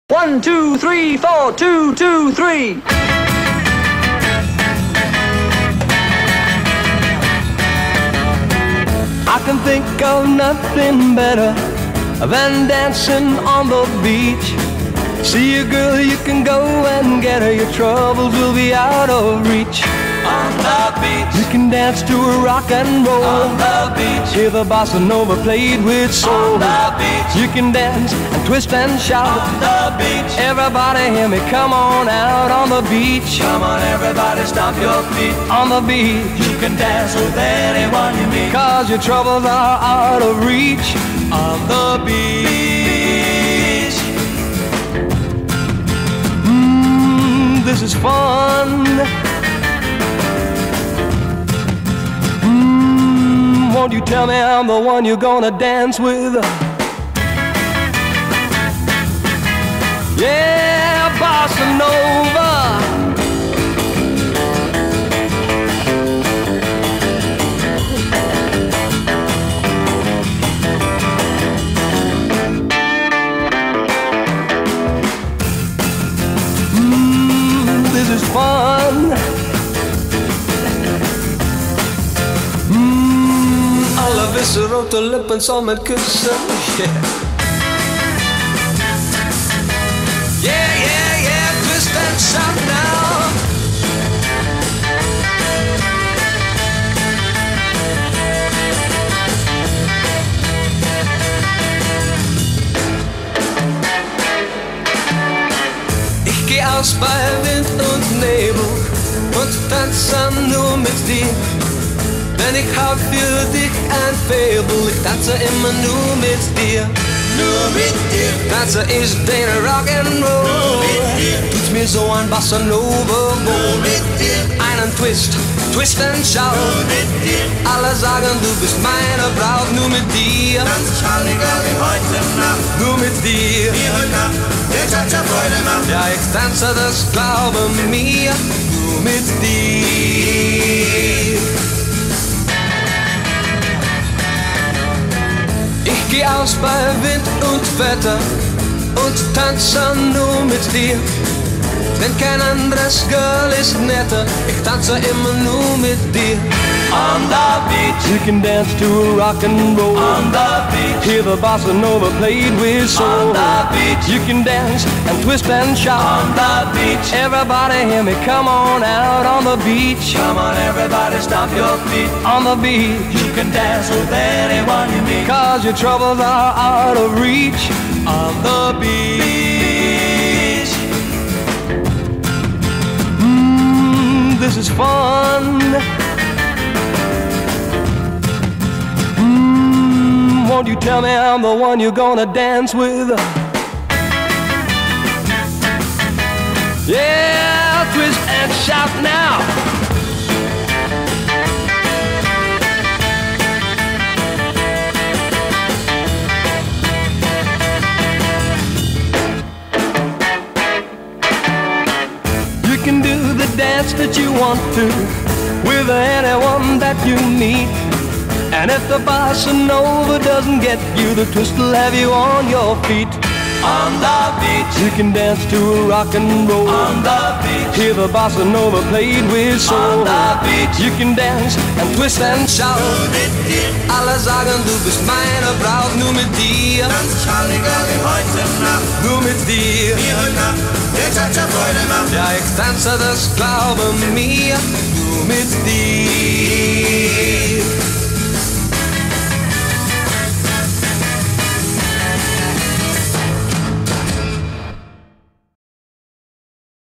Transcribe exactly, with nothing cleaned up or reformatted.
One, two, three, four, two, two, three. I can think of nothing better than dancing on the beach. See a girl, you can go and get her. Your troubles will be out of reach. On the beach, you can dance to a rock and roll. On the beach, hear the bossa nova played with soul. On the beach, you can dance and twist and shout. On the beach, everybody hear me, come on out on the beach. Come on everybody, stomp your feet. On the beach, you can dance with anyone you meet. Cause your troubles are out of reach. On the beach, mmm, this is fun. Won't you tell me I'm the one you're gonna dance with? Yeah, bossa nova. Mmm, this is fun. Alle vissen rote lippen zal met kussen. Yeah. Yeah, yeah, yeah, twist and shout now. Ich geh aus bei Wind und Nebel und tanze nur mit dir. Denn ich hab für dich ein Faible, ich tanze immer nur mit dir. Nur mit dir. Tanze ist den Rock'n'Roll. Nur mit dir. Tut's mir so ein Bossa Nova. Nur mit dir. Einen Twist, Twist and Shout. Nur mit dir. Alle sagen, du bist meine Braut. Nur mit dir. Tanz ich Halligalli heute Nacht. Nur mit dir. Mir heute Nacht, der Cha-Cha Freude macht. Ja, ich tanze, das glaube mir. Nur mit dir. Ich geh aus bei Wind und Wetter und tanze nur mit dir. Denn kein anderes Girl ist netter, ich tanze immer nur mit dir. On the beach, you can dance to a rock and roll. On the beach, hear the bossa nova played with soul. On the beach, you can dance and twist and shout. On the beach, everybody hear me, come on out on the beach. Come on everybody, stomp your feet. On the beach, you can dance with anyone you meet. Cause your troubles are out of reach. On the beach, mmm, this is fun. Won't you tell me I'm the one you're gonna dance with? Yeah, twist and shout now. You can do the dance that you want to with anyone that you meet. And if the bossa nova doesn't get you, the twist will have you on your feet. On the beach, you can dance to a rock and roll. On the beach, hear the bossa nova played with soul. On the beach, you can dance and twist and shout. Nur mit dir. Alle sagen, du bist meine Braut. Nur mit dir. Tanz ich Halligalli heute Nacht. Nur mit dir. Mir heute Nacht, der Cha-Cha Freude macht. Ja, ich tanze, das glaube mir. Nur mit dir.